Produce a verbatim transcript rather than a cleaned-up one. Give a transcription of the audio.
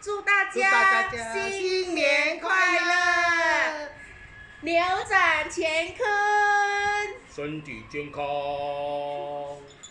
祝大祝大家家新年快乐，扭转乾坤， 身体健康。